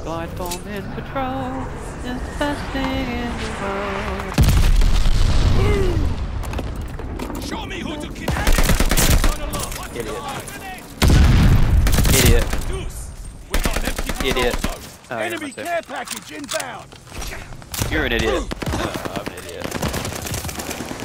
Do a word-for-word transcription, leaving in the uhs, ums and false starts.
Fight bomb in patrol is the best thing in the world. Show me who to kill. Idiot. Idiot. Idiot. Oh, Enemy care package inbound. You're an idiot. Uh,